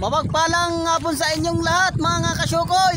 Mapagpalang hapon sa inyong lahat mga kasyukoy.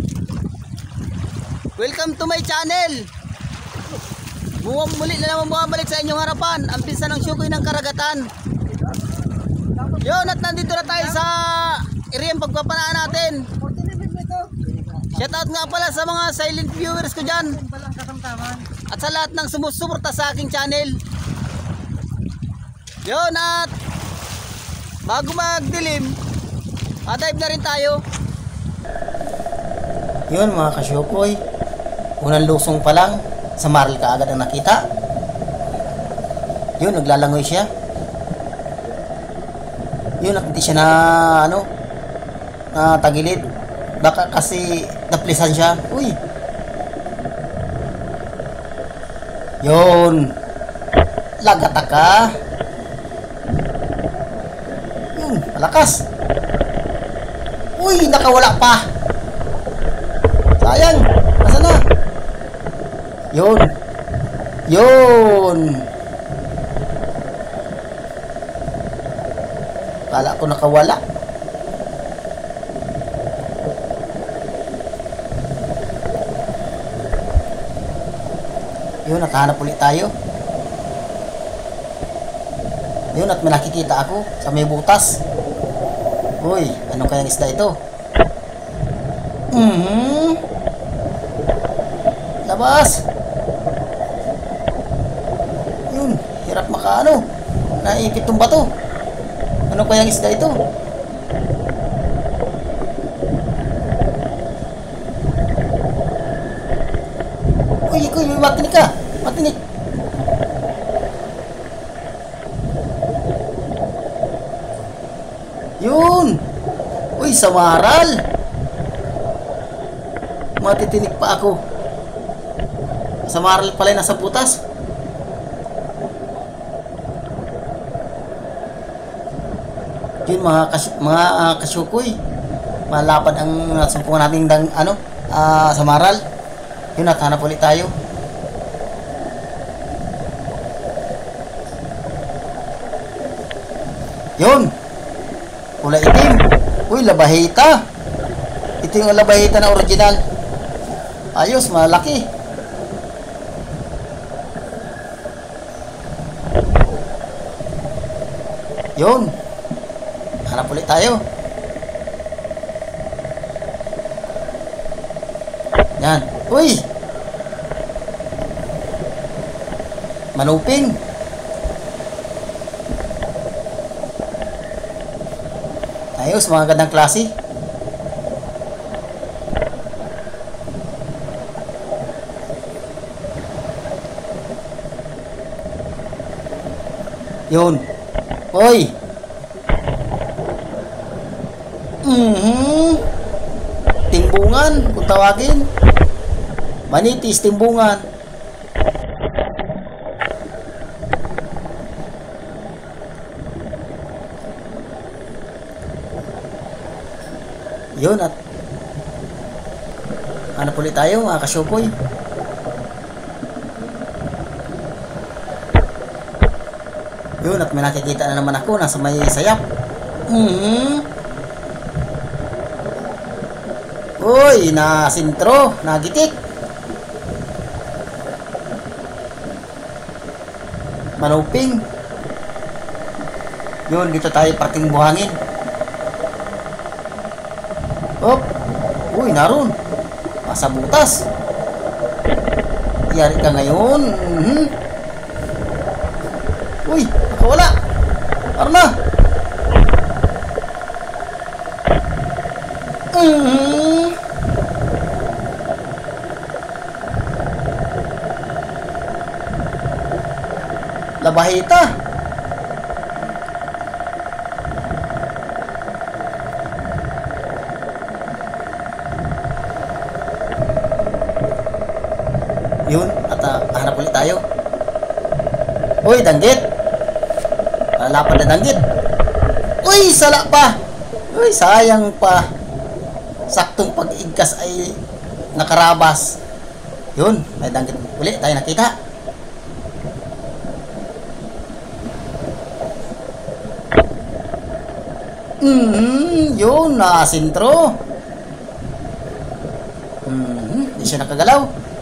Welcome to my channel. Muli na naman bumabalik sa inyong harapan ang pinsan ng syukoy ng karagatan. Yun, at nandito na tayo sa area pagpapanaan natin. Shoutout nga pala sa mga silent viewers ko dyan at sa lahat ng sumusuporta sa aking channel. Yun, at bago magdilim, dive na rin tayo. Yun mga kasyukoy, unang lusong pa lang sa marl ka agad ang nakita. Yun, naglalangoy siya. Yun, hindi siya na tagilid. Baka kasi naplisan siya. Uy, yun, lagata ka. Yun, malakas. Uy, nakawala pa. Sayang, nasa na? Yun. Yun. Kala ko nakawala. Yun, nakahanap ulit tayo. Yun, at may nakikita ako sa may butas. Uy, anong kayang isda ito? Labas. Yun, hirap makaano. Naipit tong bato. Anong kayang isda ito? Uy, may matinik ka. Matinik. Yun. Uy, samaral. Matitinik pa ako. Samaral pala nasa butas. Yun mga kasyukoy, malapad ang sumpungan natin samaral. Yun, at hanap ulit tayo. Yun, kulay itim. Uy, labahita. Ito yung labahita na original. Ayos, malaki. Yun, hanap ulit tayo. Yan. Uy, manuping. Ayos, mga gandang klase. Yun. Uy. Timbungan kung tawagin. Manitis, timbungan. Yun, at hanap ulit tayo mga kasyukoy. Yun, at may nakikita na naman ako nasa may sayap. Uy, na sintro, nagitik. Manuping. Yun, dito tayo parting buhangin. Hop. Uy, naroon. Masa butas. Yari ka ngayon. Uy, nakawala. Arna. Labahita. Yun, at hanap ulit tayo. Uy, danggit. Malapad na danggit. Uy, sala pa. Uy, sayang pa. Saktong pag-igkas ay nakarabas. Yun, may danggit ulit tayo nakita. Yun, nasintro. Di siya nakagalaw.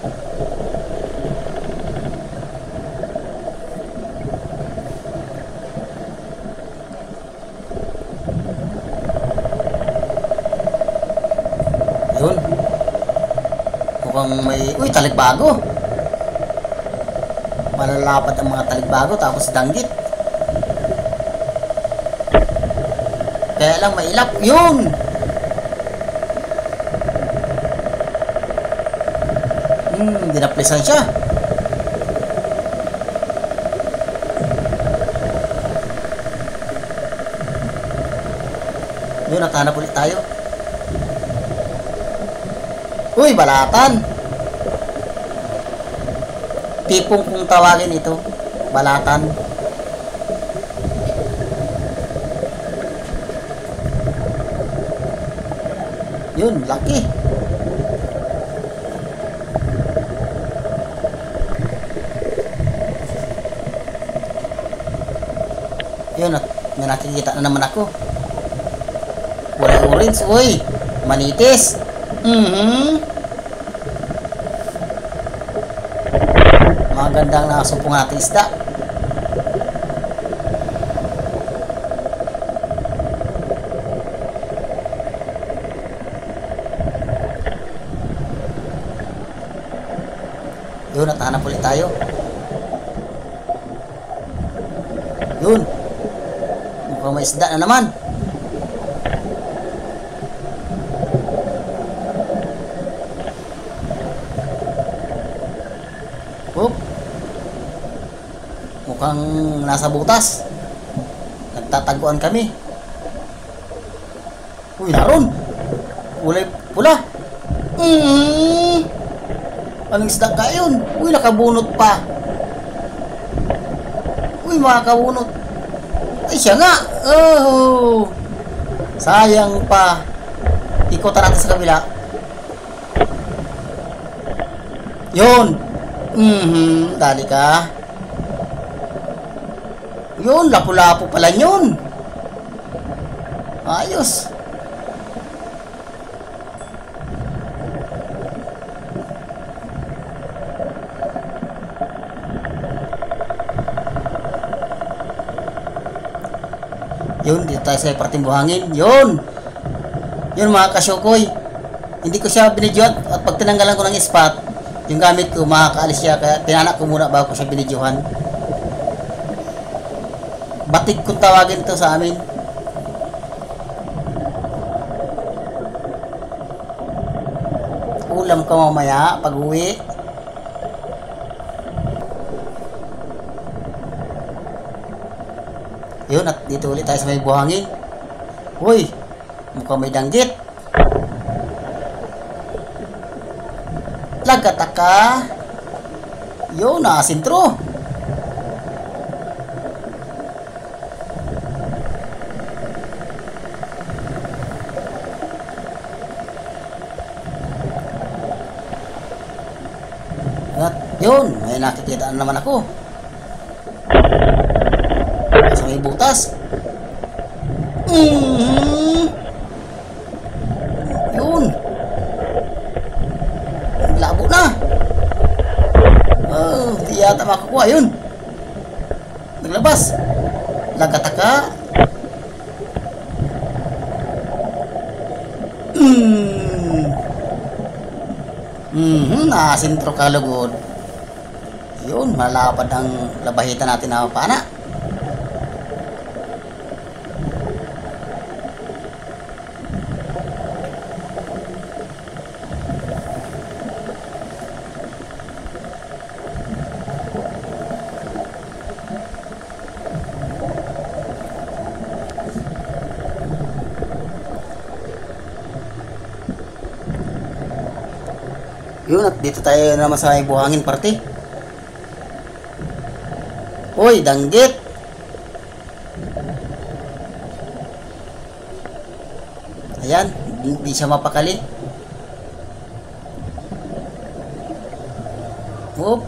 Yun. Mukhang may... Uy, talikbago. Malalapad ang mga talikbago tapos danggit. Kaya lang mailap. Yun! Dinaplisan siya. Yun, natahanap ulit tayo. Uy, balatan. Tipong kung tawagin ito, balatan. Yun, laki. Yun, may nakikita na naman ako. Kulay orange. Uy, manitis. Magandang nakasumpungan natin isda. Yun, natahanap ulit tayo. Yun. Mukhang may isda na naman. Oop. Mukhang nasa butas. Nagtataguan kami. Uy, naroon. Kulay pula. Anong isda ka yun? Uy, nakabunot pa. Uy, makakabunot. Ay, siya nga. Oh. Sayang pa. Ikutan natin sa kabila. Yun. Dali ka. Yun, lapu-lapu pala yun. Ayos. Yun, dito tayo sa parting buhangin. Yun. Yun mga kasyukoy. Hindi ko siya binidyohan at pag tinanggalan ko ng spot, yung gamit ko makakaalis siya. Kaya tinanak ko muna bago ko siya binidyohan. Batik kung tawagin to sa amin. Ulam ka mamaya pag uwi. Yun, at dito ulit tayo sa may buhangin. Uy, mukhang may danggit. Lagataka. Yun, nakasintro. At yun, may nakikita na naman ako. Sa may butas. Yun. Labo na. Oh, di yata makakuha. Yun. Naglabas. Lagataka. Nasintro kalugod. Yun, malapad ang labahitan natin na pana. Yun, at dito tayo naman sa buhangin parte. Uy, danggit. Ayan, hindi siya mapakali. Oop.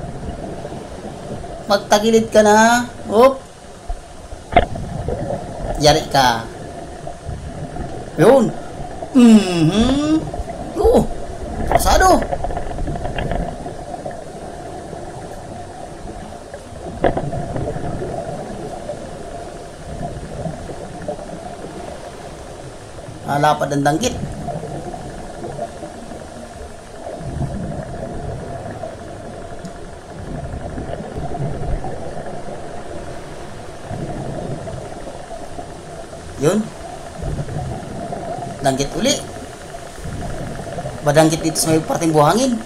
Magtagilid ka na. Oop. Yari ka. Yun. Pasado. Lapad ang danggit. Yun. Danggit uli. Badanggit dito sa may parting buhangin.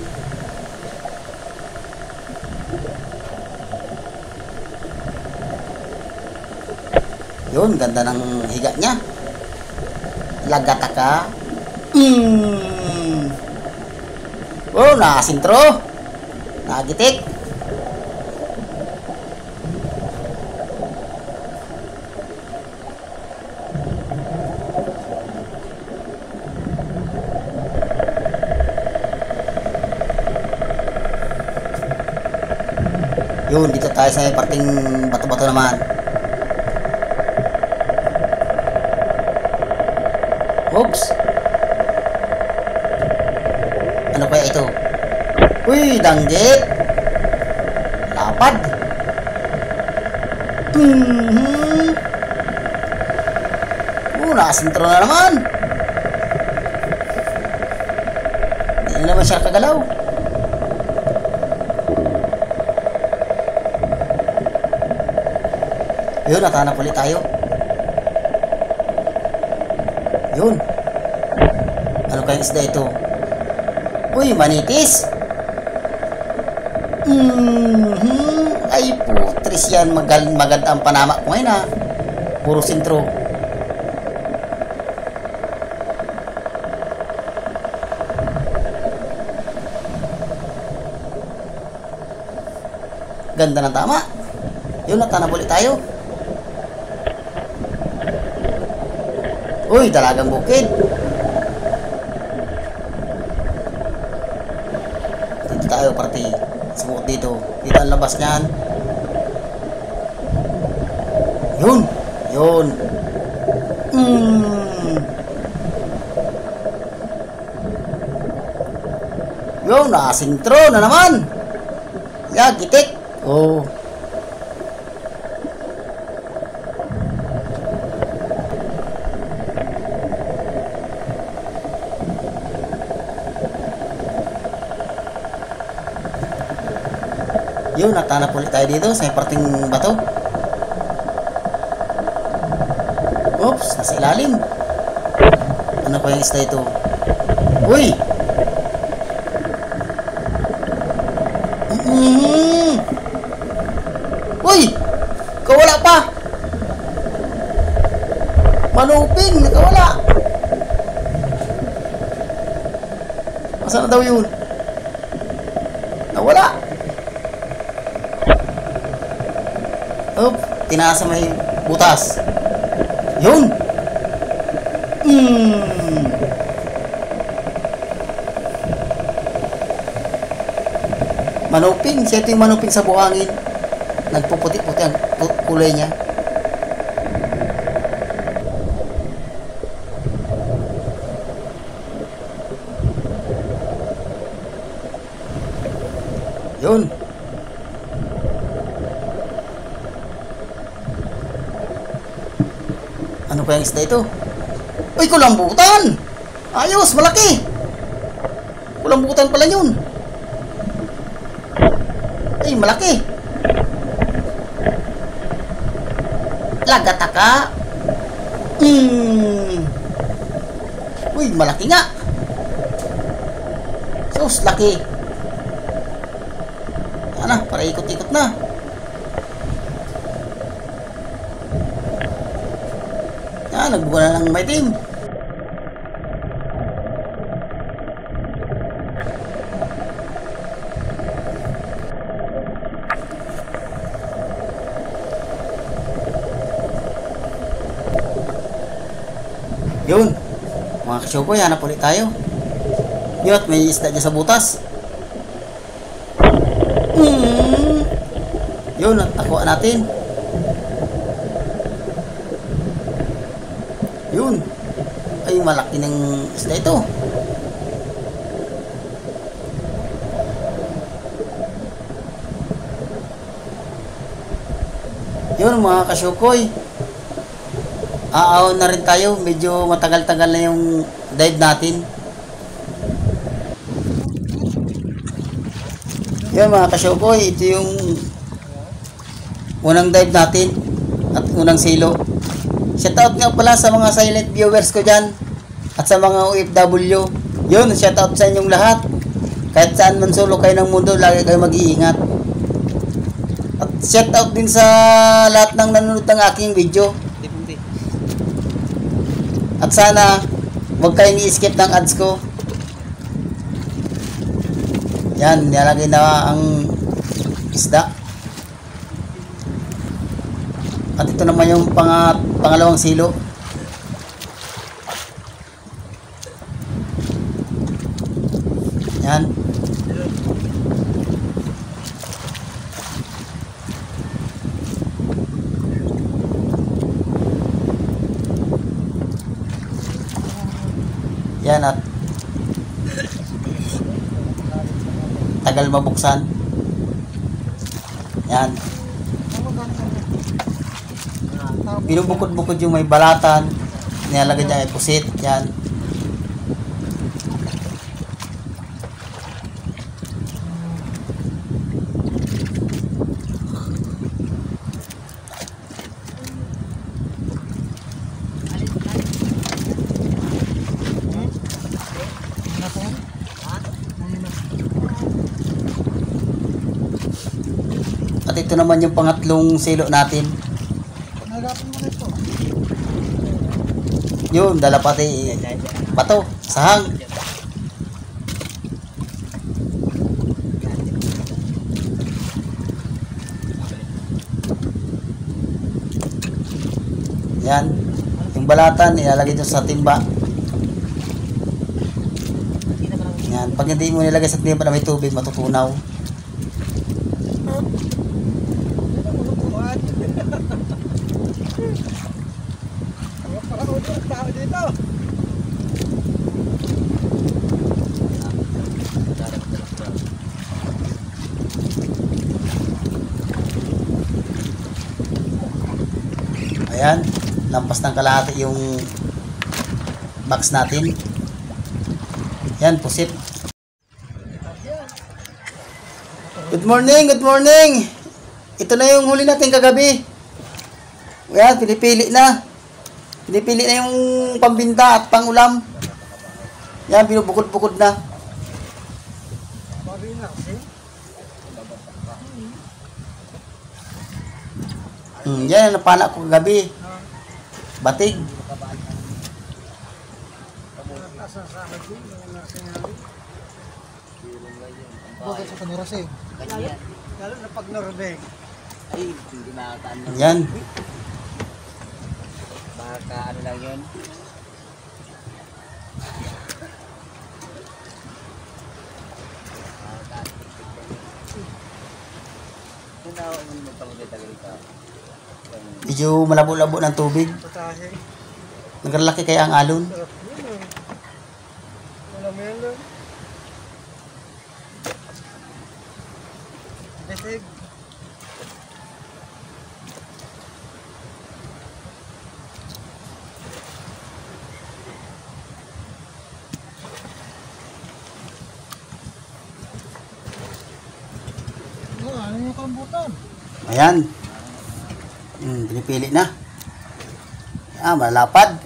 Yun, ganda ng higa niya. Lagata ka. Oh, nakasintro. Nagitik. Yun, dito tayo sa may parting bato-bato naman. Oops. Ano kaya ito? Uy, danggit. Lapad. Nakasintro na naman. Hindi na naman siya kagalaw. Yun, natahanap ulit tayo. Yun. Ano kayang isda ito? Uy, manitis. Ay, putris yan. Maganda ang panama ko ngayon, ha. Puro sintro. Ganda ng tama. Yun, natahanap ulit tayo. Uy, dalagang bukid. Dito tayo, party. Sumukot dito. Dito ang labas niyan. Yun. Yun. Yun, nakasintro na naman. Ya, gitik. Oh. Yun, natanap ulit tayo dito sa parting bato. Oops, nasa ilalim. Ano pa yung isda ito? Uy! Uy! Kawala pa! Manuping! Nakawala! Masa na daw yun? Nawala! Oh, tinasa may butas. Yun. Manuping. Siya ito yung manuping sa buhangin. Nagpuputi-puti ang kulay niya. Yun. Ano pa yung isda ito? Uy, kulambutan! Ayos, malaki! Kulambutan pala yun. Ay, malaki! Lagata ka! Uy, malaki nga! Sus, laki! Yan na, para ikot-ikot na. Nagbuka na ng maitim. Yun. Mga kasyokoy, hanap ulit tayo. Yun, may isda dyan sa butas. Yun, nakuha natin. Yun. Ay, malaki ng isda ito. Yun mga kasyukoy. Aahon na rin tayo. Medyo matagal-tagal na yung dive natin. Yun mga kasyukoy. Ito yung unang dive natin. At unang silo. Shoutout nga pala sa mga silent viewers ko dyan. At sa mga OFW. Yun, shoutout sa inyong lahat. Kahit saan man solo kayo ng mundo, lagi kayo mag-iingat. At shoutout din sa lahat ng nanonood ng aking video. At sana huwag kayong i-skip ng ads ko. Yan, nilagay na ang isda. At ito naman yung pangalawang silo. Yan. Yan at tagal mabuksan. Yan. Binubukod-bukod yung may balatan. Nilalagay niya ay pusit. Yan. At ito naman yung pangatlong silo natin. Yun, dala pati bato, sahang. Yan. Yung balatan, ilalagay dyan sa timba. Yan. Pag hindi mo nilagay sa timba na may tubig, matutunaw. Ayan, lampas ng kalahati yung box natin. Yan, pusit. Good morning, good morning. Ito na yung huli natin kagabi. Ayan, pinipili na. Pinipili na yung pambinta at pangulam. Yan, binubukod-bukod na. Yan, napana ko kagabi. Batig. Bakit sa kanurasing? Lalo na pag Norbeg. Ay, hindi makakaano. Yan. Baka ano lang yun. Tinawa mo magpapagay-tagay ka. Medyo malabo-labo ng tubig. Patahe. Naglalaki kaya ang alon. Sarap yun eh. Wala mo yan lang. Besig. Ano yung kambutan? Ayan. Pinipili na. Ah, malapad.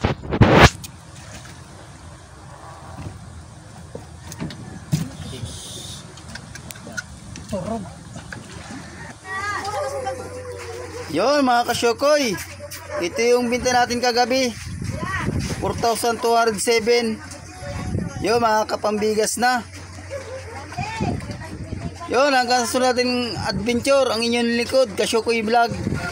Turog. Yun mga kasyokoy. Ito yung binta natin kagabi. 4,207. Yun mga kapambigas na. Yun, hanggang sa sunod natin adventure, ang inyong likod, Kasyokoy Vlog.